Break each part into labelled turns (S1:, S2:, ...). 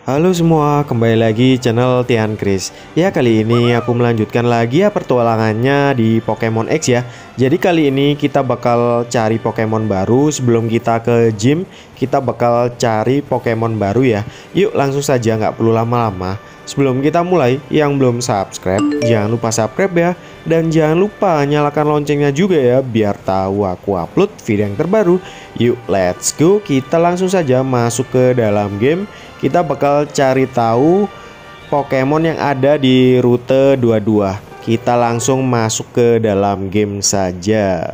S1: Halo semua, kembali lagi channel Tian Chris. Ya, kali ini aku melanjutkan lagi ya pertualangannya di Pokemon X ya. Jadi kali ini kita bakal cari Pokemon baru. Sebelum kita ke gym, kita bakal cari Pokemon baru ya. Yuk langsung saja, nggak perlu lama-lama. Sebelum kita mulai, yang belum subscribe jangan lupa subscribe ya. Dan jangan lupa nyalakan loncengnya juga ya, biar tahu aku upload video yang terbaru. Yuk let's go, kita langsung saja masuk ke dalam game. Kita bakal cari tahu Pokemon yang ada di rute 22. Kita langsung masuk ke dalam game saja.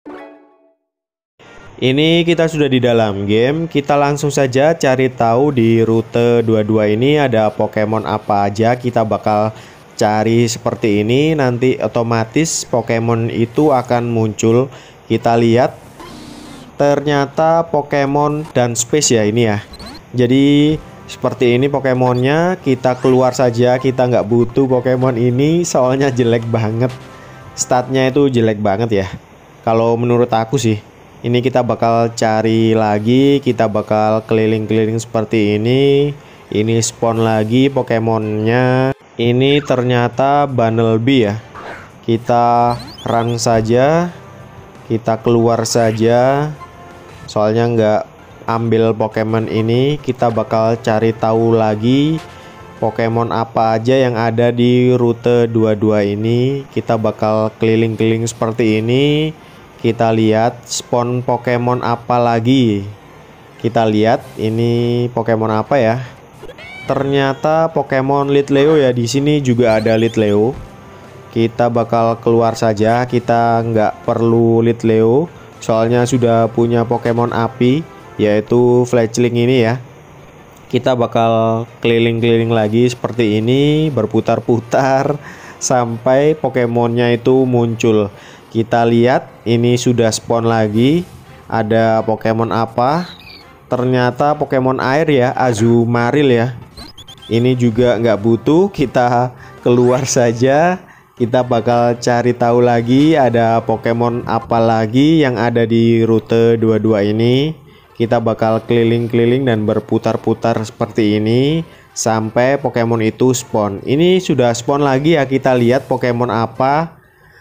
S1: Ini kita sudah di dalam game. Kita langsung saja cari tahu di rute 22 ini ada Pokemon apa aja. Kita bakal cari seperti ini. Nanti otomatis Pokemon itu akan muncul. Kita lihat, ternyata Pokemon dan Space ya ini ya. Jadi seperti ini Pokemonnya. Kita keluar saja, kita nggak butuh Pokemon ini soalnya jelek banget. Statnya itu jelek banget ya, kalau menurut aku sih. Ini kita bakal cari lagi, kita bakal keliling-keliling seperti ini. Ini spawn lagi Pokemonnya. Ini ternyata Bunnelby ya. Kita run saja, kita keluar saja, soalnya nggak ambil Pokemon ini. Kita bakal cari tahu lagi Pokemon apa aja yang ada di rute 22 ini. Kita bakal keliling-keliling seperti ini. Kita lihat spawn Pokemon apa lagi. Kita lihat ini Pokemon apa ya. Ternyata Pokemon Litleo ya. Di sini juga ada Litleo. Kita bakal keluar saja. Kita nggak perlu Litleo, soalnya sudah punya Pokemon api, yaitu Fletchling ini ya. Kita bakal keliling-keliling lagi seperti ini, berputar-putar sampai Pokemonnya itu muncul. Kita lihat ini sudah spawn lagi. Ada Pokemon apa? Ternyata Pokemon air ya, Azumarill ya. Ini juga nggak butuh, kita keluar saja. Kita bakal cari tahu lagi ada Pokemon apa lagi yang ada di rute 22 ini. Kita bakal keliling-keliling dan berputar-putar seperti ini sampai Pokemon itu spawn. Ini sudah spawn lagi ya, kita lihat Pokemon apa.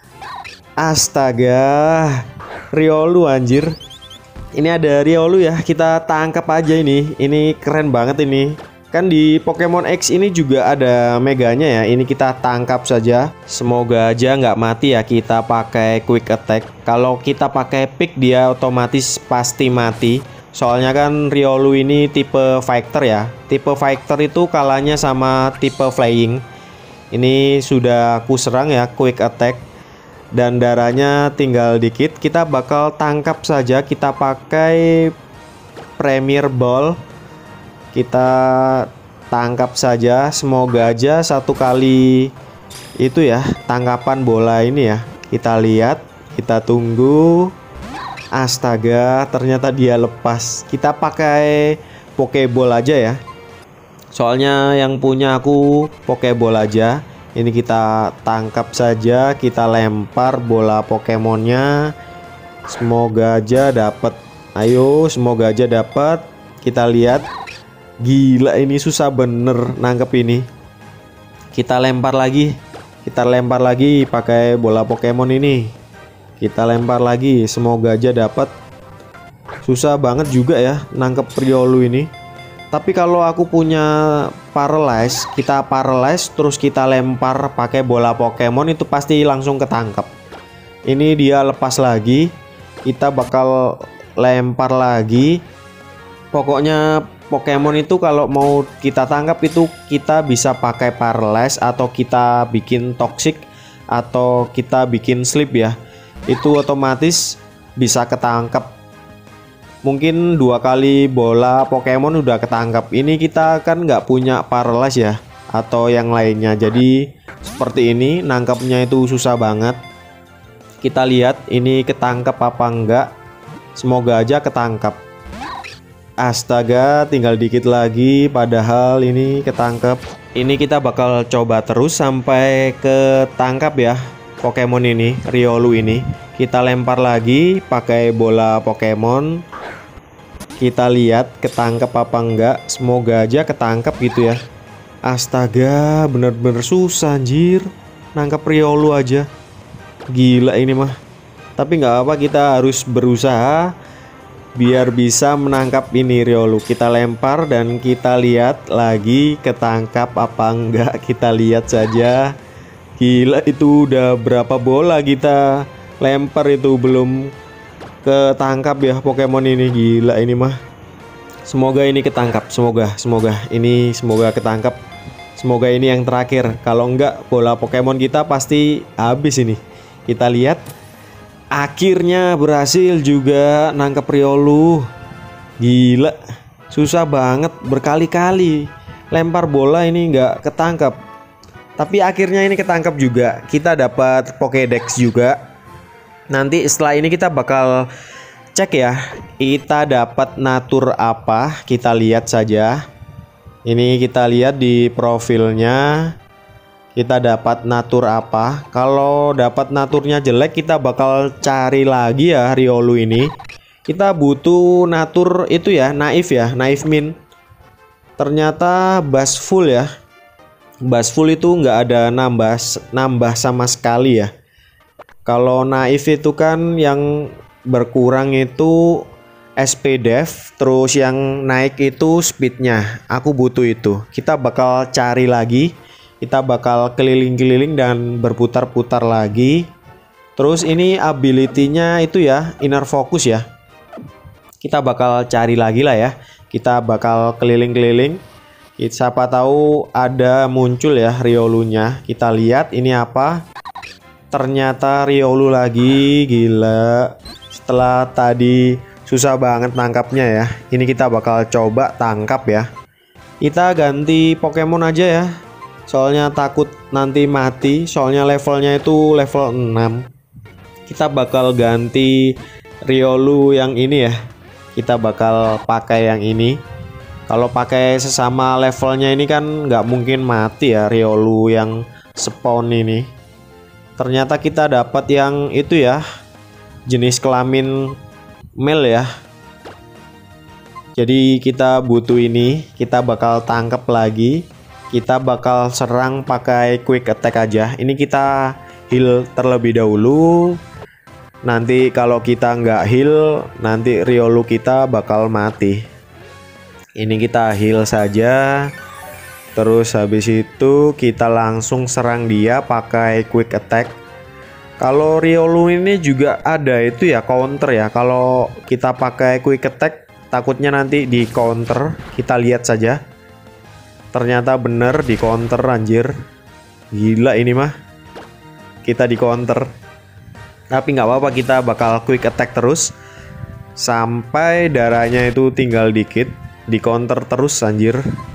S1: Astaga, Riolu anjir. Ini ada Riolu ya, kita tangkap aja ini. Ini keren banget ini. Kan di Pokemon X ini juga ada meganya ya. Ini kita tangkap saja. Semoga aja nggak mati ya. Kita pakai quick attack. Kalau kita pakai pick dia otomatis pasti mati. Soalnya kan Riolu ini tipe fighter ya. Tipe fighter itu kalahnya sama tipe flying. Ini sudah aku serang ya, quick attack. Dan darahnya tinggal dikit. Kita bakal tangkap saja. Kita pakai Premier Ball. Kita tangkap saja. Semoga aja satu kali itu ya, tangkapan bola ini ya. Kita lihat, kita tunggu. Astaga, ternyata dia lepas. Kita pakai Pokeball aja ya, soalnya yang punya aku Pokeball aja. Ini kita tangkap saja, kita lempar bola Pokemonnya. Semoga aja dapat. Ayo, semoga aja dapat. Kita lihat. Gila, ini susah bener nangkep ini. Kita lempar lagi. Kita lempar lagi pakai bola Pokemon ini. Kita lempar lagi, semoga aja dapat. Susah banget juga ya nangkep Riolu ini. Tapi kalau aku punya paralyze, kita paralyze terus kita lempar pakai bola Pokemon itu pasti langsung ketangkep. Ini dia lepas lagi. Kita bakal lempar lagi. Pokoknya Pokemon itu kalau mau kita tangkap itu kita bisa pakai paralyze atau kita bikin toxic atau kita bikin sleep ya. Itu otomatis bisa ketangkep. Mungkin 2 kali bola Pokemon udah ketangkap. Ini kita kan nggak punya paralyze ya atau yang lainnya. Jadi seperti ini nangkapnya itu susah banget. Kita lihat ini ketangkap apa enggak. Semoga aja ketangkap. Astaga, tinggal dikit lagi padahal ini ketangkep. Ini kita bakal coba terus sampai ketangkap ya Pokemon ini, Riolu ini. Kita lempar lagi pakai bola Pokemon. Kita lihat ketangkep apa enggak. Semoga aja ketangkep gitu ya. Astaga, bener-bener susah anjir nangkep Riolu aja. Gila ini mah. Tapi nggak apa, kita harus berusaha biar bisa menangkap ini Riolu. Kita lempar dan kita lihat lagi ketangkap apa enggak. Kita lihat saja. Gila, itu udah berapa bola kita lempar itu belum ketangkap ya Pokemon ini. Gila ini mah. Semoga ini ketangkap. Semoga ketangkap. Semoga ini yang terakhir. Kalau enggak, bola Pokemon kita pasti habis ini. Kita lihat. Akhirnya berhasil juga nangkep Riolu. Gila, susah banget, berkali-kali lempar bola ini nggak ketangkep. Tapi akhirnya ini ketangkep juga. Kita dapat Pokédex juga. Nanti setelah ini kita bakal cek ya, kita dapat natur apa. Kita lihat saja. Ini kita lihat di profilnya. Kita dapat natur apa. Kalau dapat naturnya jelek, kita bakal cari lagi ya Riolu ini. Kita butuh natur itu ya, naif ya, naif min. Ternyata bas full ya. Bas full itu nggak ada nambah sama sekali ya. Kalau naif itu kan yang berkurang itu SP dev, terus yang naik itu speednya. Aku butuh itu. Kita bakal cari lagi. Kita bakal keliling-keliling dan berputar-putar lagi. Terus ini ability-nya itu ya, inner focus ya. Kita bakal cari lagi lah ya. Kita bakal keliling-keliling. Siapa tahu ada muncul ya Riolunya. Kita lihat ini apa. Ternyata Riolu lagi. Gila. Setelah tadi susah banget nangkapnya ya. Ini kita bakal coba tangkap ya. Kita ganti Pokemon aja ya. Soalnya takut nanti mati. Soalnya levelnya itu level 6. Kita bakal ganti Riolu yang ini ya. Kita bakal pakai yang ini. Kalau pakai sesama levelnya ini kan nggak mungkin mati ya Riolu yang spawn ini. Ternyata kita dapat yang itu ya, jenis kelamin male ya. Jadi kita butuh ini. Kita bakal tangkap lagi. Kita bakal serang pakai quick attack aja. Ini kita heal terlebih dahulu. Nanti kalau kita nggak heal, nanti Riolu kita bakal mati. Ini kita heal saja. Terus habis itu kita langsung serang dia pakai quick attack. Kalau Riolu ini juga ada itu ya counter ya. Kalau kita pakai quick attack takutnya nanti di counter. Kita lihat saja. Ternyata bener di counter anjir. Gila ini mah. Kita di counter. Tapi nggak apa-apa, kita bakal quick attack terus sampai darahnya itu tinggal dikit. Di counter terus anjir.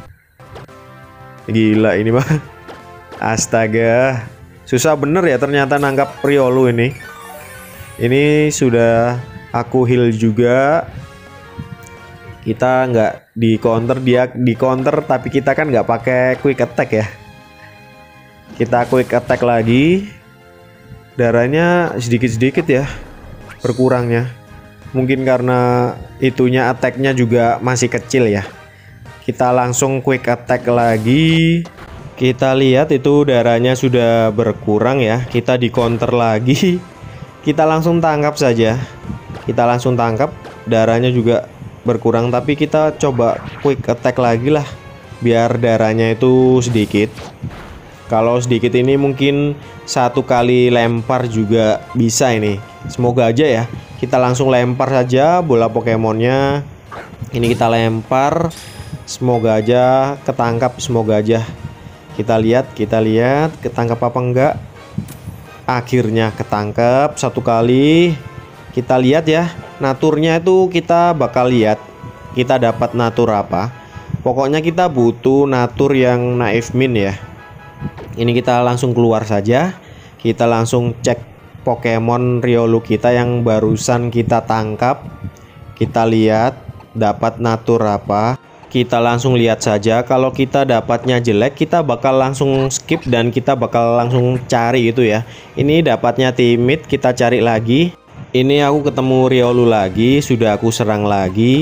S1: Gila ini mah. Astaga. Susah bener ya ternyata nangkap Riolu ini. Ini sudah aku heal juga. Kita nggak di counter, dia di counter, tapi kita kan nggak pakai quick attack ya. Kita quick attack lagi. Darahnya sedikit-sedikit ya berkurangnya. Mungkin karena itunya attacknya juga masih kecil ya. Kita langsung quick attack lagi. Kita lihat itu darahnya sudah berkurang ya. Kita di counter lagi. Kita langsung tangkap saja. Kita langsung tangkap. Darahnya juga berkurang, tapi kita coba quick attack lagi lah biar darahnya itu sedikit. Kalau sedikit ini mungkin satu kali lempar juga bisa ini. Semoga aja ya. Kita langsung lempar saja bola Pokemonnya. Ini kita lempar. Semoga aja ketangkap, semoga aja. Kita lihat ketangkap apa enggak. Akhirnya ketangkap satu kali. Kita lihat ya, naturnya itu kita bakal lihat kita dapat natur apa. Pokoknya kita butuh natur yang naif min ya. Ini kita langsung keluar saja. Kita langsung cek Pokemon Riolu kita yang barusan kita tangkap. Kita lihat dapat natur apa. Kita langsung lihat saja. Kalau kita dapatnya jelek, kita bakal langsung skip dan kita bakal langsung cari itu ya. Ini dapatnya timid, kita cari lagi. Ini aku ketemu Riolu lagi, sudah aku serang lagi.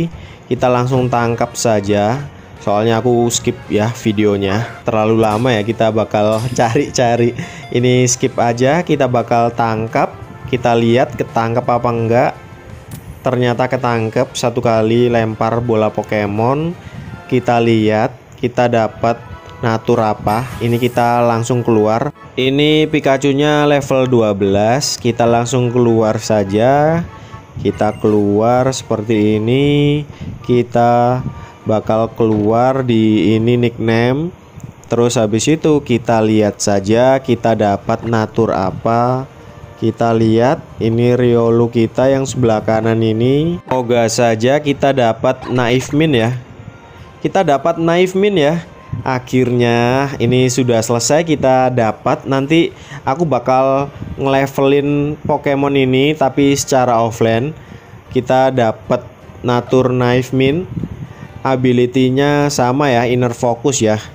S1: Kita langsung tangkap saja. Soalnya aku skip ya videonya, terlalu lama ya, kita bakal cari-cari. Ini skip aja, kita bakal tangkap. Kita lihat ketangkap apa enggak. Ternyata ketangkep, satu kali lempar bola Pokemon. Kita lihat, kita dapat natur apa. Ini kita langsung keluar. Ini Pikachu-nya level 12. Kita langsung keluar saja. Kita keluar seperti ini. Kita bakal keluar di ini nickname. Terus habis itu kita lihat saja kita dapat natur apa. Kita lihat ini Riolu kita yang sebelah kanan ini. Semoga saja kita dapat Naif Min ya. Kita dapat Naif Min ya. Akhirnya ini sudah selesai, kita dapat. Nanti aku bakal ngelevelin Pokemon ini tapi secara offline. Kita dapat natur Naif Min. Ability-nya sama ya, inner focus ya.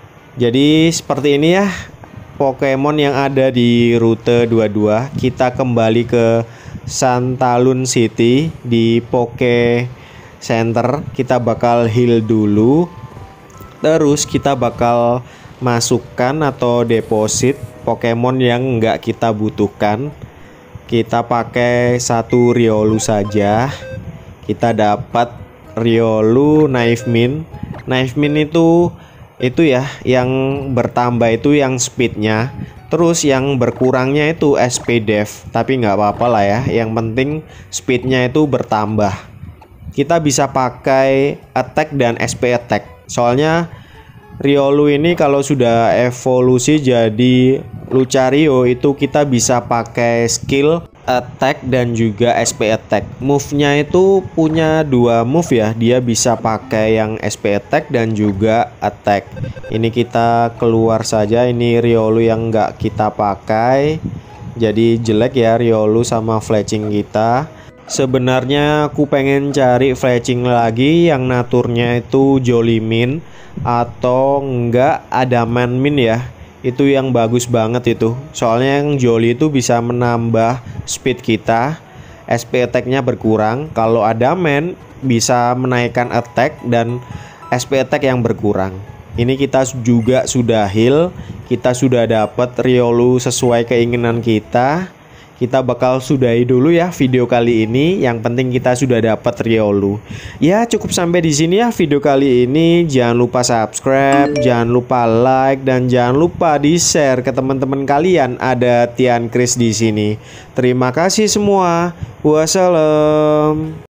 S1: Jadi seperti ini ya Pokemon yang ada di rute 22. Kita kembali ke Santalun City di Poke Center. Kita bakal heal dulu. Terus kita bakal masukkan atau deposit Pokemon yang nggak kita butuhkan. Kita pakai satu Riolu saja. Kita dapat Riolu Naif Min. Naif Min itu ya yang bertambah itu yang speednya. Terus yang berkurangnya itu SP def. Tapi nggak apa-apa lah ya. Yang penting speednya itu bertambah. Kita bisa pakai attack dan SP attack. Soalnya Riolu ini kalau sudah evolusi jadi Lucario itu kita bisa pakai skill attack dan juga SP attack. Move-nya itu punya dua move ya. Dia bisa pakai yang SP attack dan juga attack. Ini kita keluar saja. Ini Riolu yang nggak kita pakai. Jadi jelek ya Riolu sama fletching kita. Sebenarnya aku pengen cari fletching lagi yang naturnya itu Jolimin atau enggak Adamanmin ya. Itu yang bagus banget itu. Soalnya yang Jolly itu bisa menambah speed kita, SP attack-nya berkurang. Kalau Adaman bisa menaikkan attack dan SP attack yang berkurang. Ini kita juga sudah heal. Kita sudah dapat Riolu sesuai keinginan kita. Kita bakal sudahi dulu ya video kali ini. Yang penting kita sudah dapat Riolu. Ya cukup sampai di sini ya video kali ini. Jangan lupa subscribe, jangan lupa like, dan jangan lupa di share ke teman-teman kalian. Ada Tian Chris di sini. Terima kasih semua. Wassalam.